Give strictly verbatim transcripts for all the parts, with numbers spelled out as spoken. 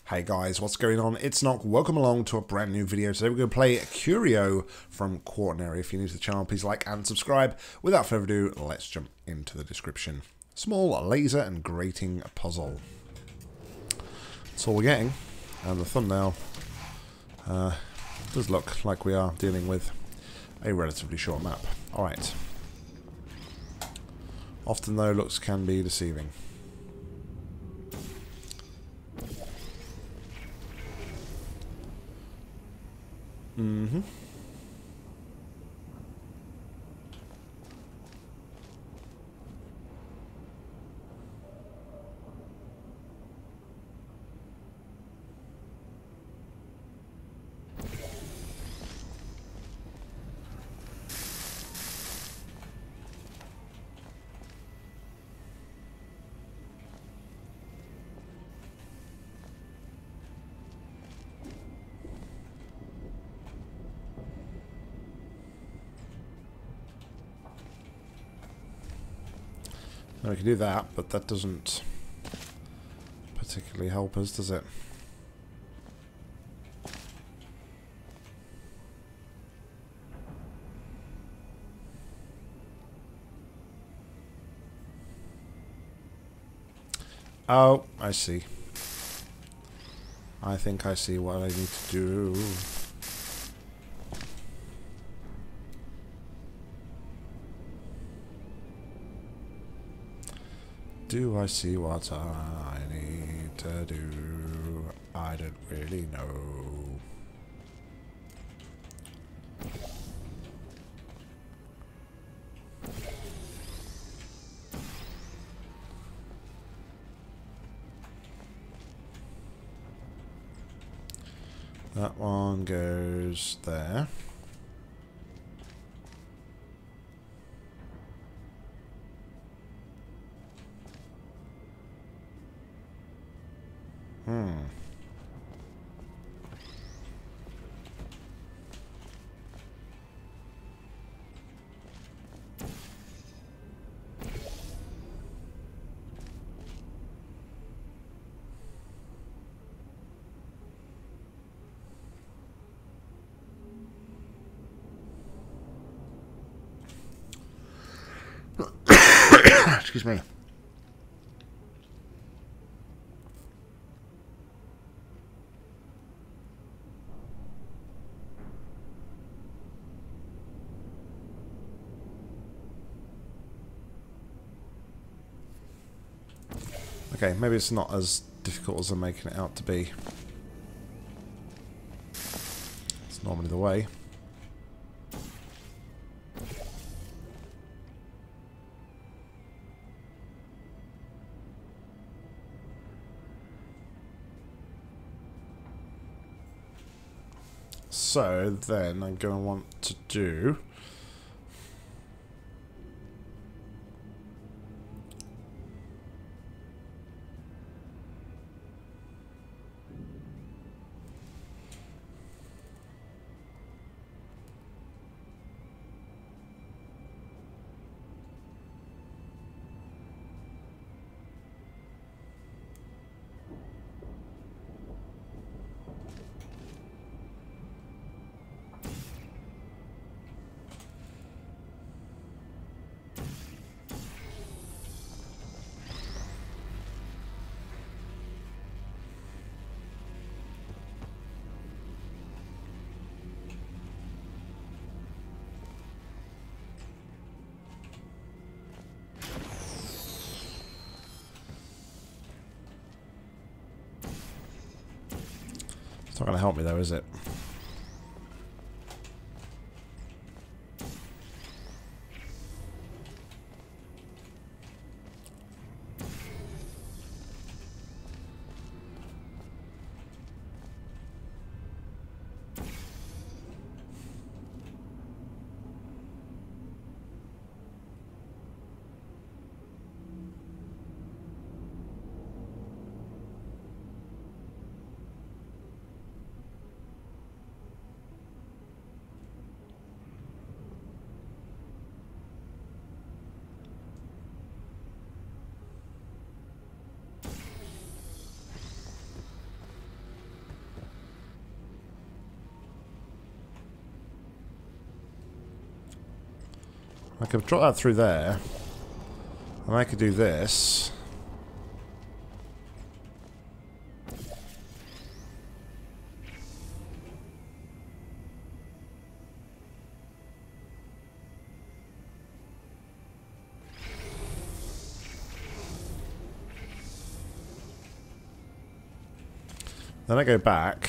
Hey guys, what's going on? It's Nock. Welcome along to a brand new video. Today we're going to play Curio from Quaternary. If you're new to the channel, please like and subscribe. Without further ado, let's jump into the description. Small laser and grating puzzle. That's all we're getting. And the thumbnail uh, does look like we are dealing with a relatively short map. Alright. Often though, looks can be deceiving. Mm-hmm. Now we can do that, but that doesn't particularly help us, does it? Oh, I see. I think I see what I need to do. Do I see what I need to do? I don't really know. That one goes there. Hmm. Excuse me. Okay, maybe it's not as difficult as I'm making it out to be. It's normally the way. So then I'm going to want to do It's not going to help me though, is it? I could drop that through there. And I could do this. Then I go back.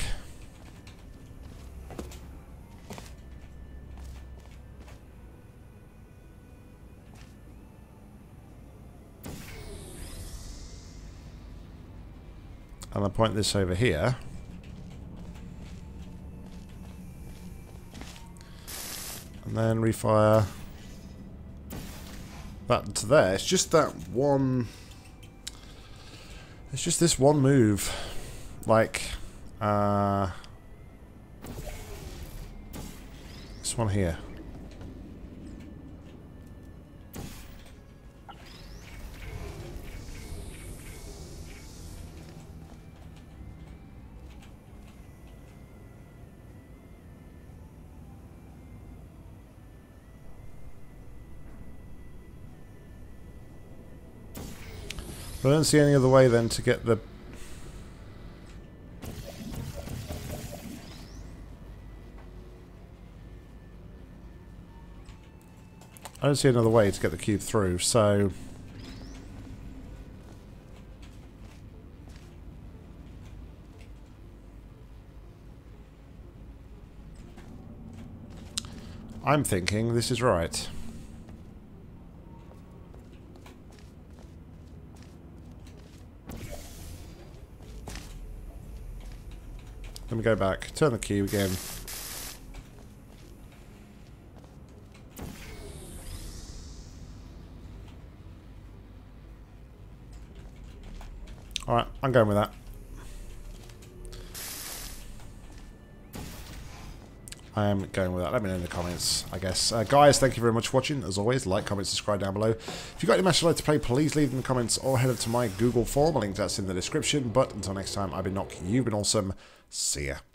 And I point this over here. And then refire that to there. It's just that one... It's just this one move. Like, uh... this one here. But I don't see any other way then to get the... I don't see another way to get the cube through, so... I'm thinking this is right. Let me go back, turn the cube again. Alright, I'm going with that. I am going with that. Let me know in the comments, I guess. Uh, guys, thank you very much for watching. As always, like, comment, subscribe down below. If you've got any matches you'd like to play, please leave them in the comments or head over to my Google form. A link to that's in the description. But until next time, I've been Nock. You've been awesome. See ya.